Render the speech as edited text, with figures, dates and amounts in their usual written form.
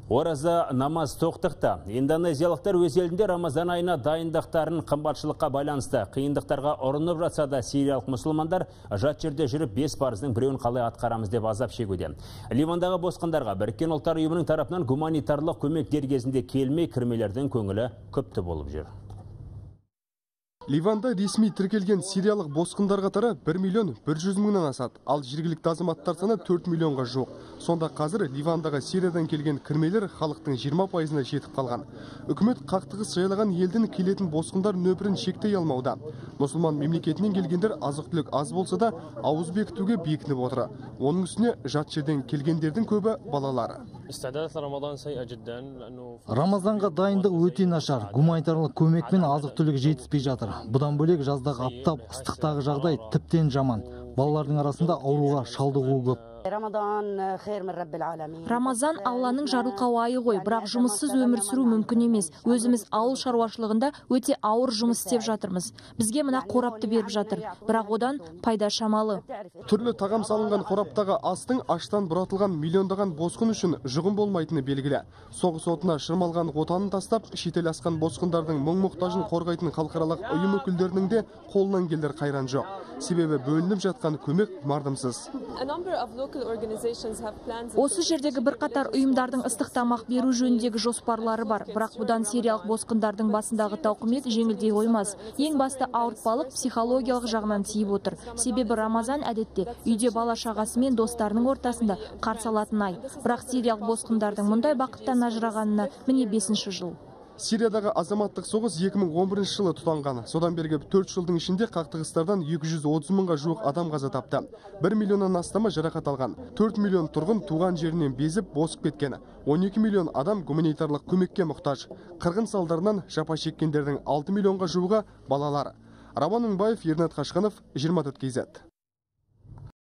Ораза намаз тоқтықты. Индонезиялықтар өз елінде Рамазан айына дайындықтарын қымбатшылыққа байланысты қиындықтарға ұрынып жатса да сириялық мұсылмандар жат жерде жүріп 5 парыздың біреуін қалай атқарамыз деп азап шегуде. Ливандағы босқындарға Біріккен ұлттар ұйымының тарапынан гуманитарлық көмек дер кезінде келмей кірмелердің көңілі көпті болып жүр. Ливанда ресми тіркелген сириялық босқындар қатары 1 миллион 100 мыңнан асады, ал жергілікті азаматтар саны 4 миллионға жоқ. Сонда қазір Ливандағы Сириядан келген кірмелер халықтың 20%-ына жетіп қалған. Үкімет қақтығыс жайлаған елдің келетін босқындар нөпірін шектей алмауда. Мұсылман мемлекетінен келгендер азық-түлік аз болса да ауыз бекітуге бекініп отыр. Оның үстіне жат жерден келгендердің көбі балалары. Рамазанға дайындық өте нашар. Гуманитарлық көмек пен азық-түлік жетіспей жатыр. Бұдан бөлек жаздағы аптап, ыстықтағы жағдай тіптен жаман. Балалардың арасында ауруға шалдығуы көп. Рамазан Алланың жарылқауы айы ғой, бірақ жұмыссыз өмір сүру мүмкін емес. Өзіміз ауыл шаруашылығында өте ауыр жұмыс істеп жатырмыз. Бізге мына қорапты беріп жатыр, бірақ одан пайда шамалы. Түрлі тағам салынған қораптағы астың аштан бұратылған миллиондаған босқын үшін жұғын болмайтыны белгілі. Соғыс отына шырмалған отанын тастап, шетел асқан босқындардың мұң-мұқтажын қорғайтын халықаралық ұйым өкілдерінің де қолынан келер қайран жоқ. Себебі бөлініп жатқан көмек мардымсыз. Осы жердегі бірқатар ұйымдардың ыстық тамақ беру жөніндегі жоспарлары бар, бірақ бұдан сириялық босқындардың басындағы тауқымет жеңілдей қоймас. Ең басты ауыртпалық психологиялық жағынан тиіп отыр. Себебі Рамазан әдетте үйде бала шағасы мен достарының ортасында қарсы алатын ай. Бірақ сириялық босқындардың мұндай бақыттан ажырағанына міне 5-ші жыл. Сириядағы азаматтық соғыс 2011 жылы тұтанған. Содан бергі 4 жылдың ішінде қақтығыстардан 230 мыңға жуық адам қаза тапты. 1 миллионнан астамы жарақат алған. 4 миллион тұрғын туған жерінен безіп босып кеткен. 12 миллион адам гуманитарлық көмекке мұқтаж. Қырғын салдарынан жапа шеккендердің 6 миллионға жуығы балалар. Роман Мыңбаев, Ернат Қашқанов, 24 KZ.